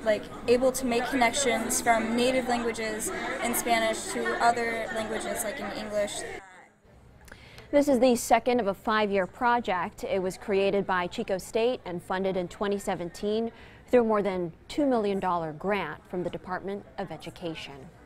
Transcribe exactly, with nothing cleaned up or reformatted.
like able to make connections from native languages in Spanish to other languages like in English. This is the second of a five-year project. It was created by Chico State and funded in twenty seventeen through a more than two million dollar grant from the Department of Education.